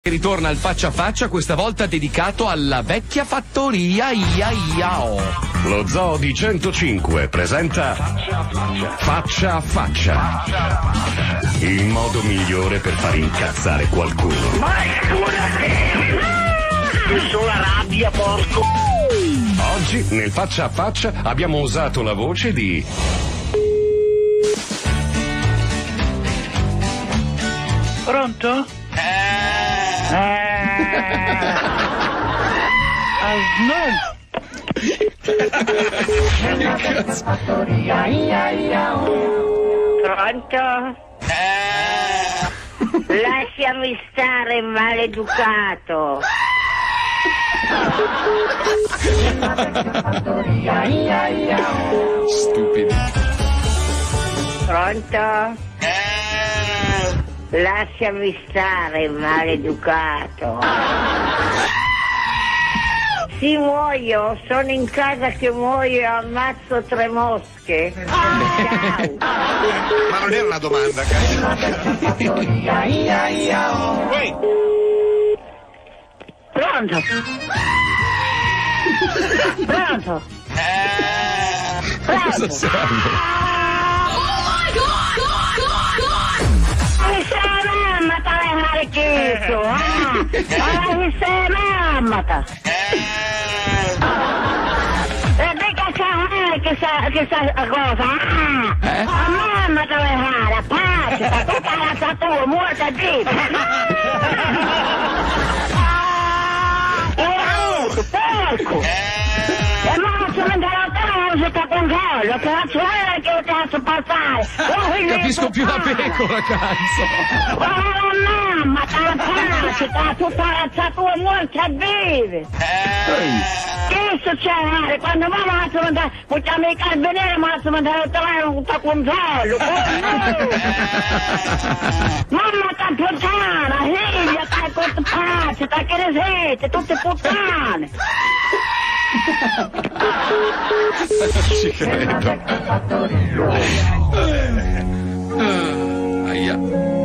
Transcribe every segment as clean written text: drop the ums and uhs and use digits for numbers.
Ritorna al faccia a faccia, questa volta dedicato alla vecchia fattoria Iaiao. Lo Zoo di 105 presenta Faccia a faccia. Il modo migliore per far incazzare qualcuno. Ma sulla rabbia, porco! Oggi nel faccia a faccia abbiamo usato la voce di Pronto? Pronto? Lasciami stare, maleducato. Stupidi. Pronto? Lasciami stare, maleducato. Sì, muoio, sono in casa che muoio e ammazzo 3 mosche. Ciao. Ma non era una domanda, cazzo. Pronto? Pronto? Cosa serve? Mi sei mammata le carichito, mi sei mammata. E dica che sa cosa, mammata le cari, appaccia, tutta la satua, muota di. Porco! E ma se mi non si sta controllo, che cazzo è che io ti faccio passare? Capisco più la pecora, cazzo. Mamma, te la faccia, tutta la tua morta vive. Che succede? Quando mamma mi ha mandato, facciamo i carabinieri, mi ha mandato il telefono a controllo. Mamma, sta puttana, figlia, stai con pace, stai che ne siete, tutte puttane. Ci credo. Aia.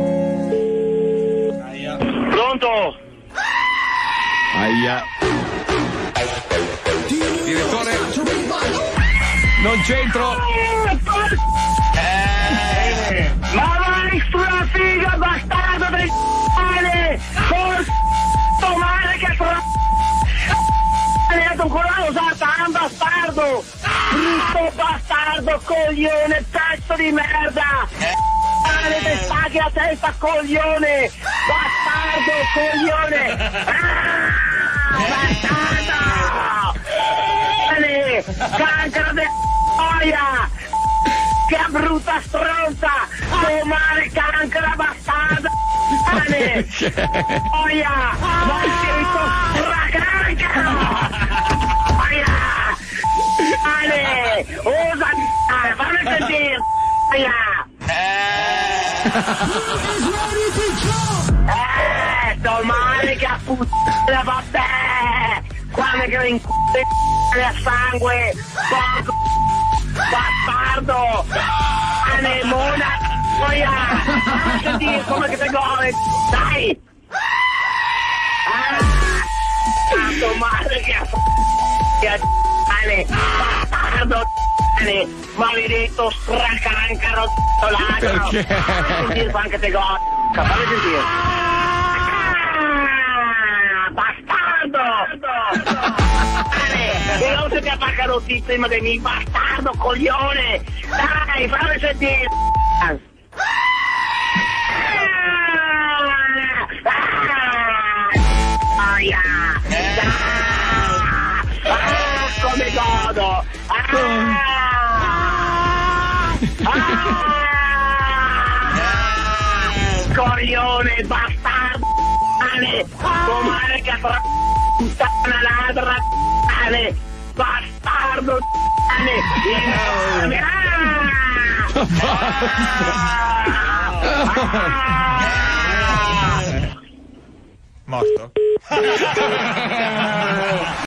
Pronto? Aia. Direttore. Non c'entro. Ma vai sulla figa, bastardo del c***o! Porco male che ancora usata, un bastardo! Brutto bastardo, coglione, pezzo di merda! Male te staghi la testa, coglione! Bastardo, coglione! Bastardo! Male! Cancro de noia! Che brutta stronza! Tu male, cancro, bastardo! Male! Noia! Maldito stracancro! Ale, usa fammi sentire. Sto male che a puttana, vabbè. Quando che in a sangue, porco bastardo. Anemona, noia. Fammi sentire come che te gode, dai. Sto male che a bastardo, maledetto stracancaro ladro. Perché? Fammi sentire anche te godo. Fammi sentire. Bastardo! E non se ti attaccano prima di me, bastardo coglione! Dai, fammi sentire! Come godo! Coglione, bastardo! Comare che avrà puttana ladra! Bastardo! Morto?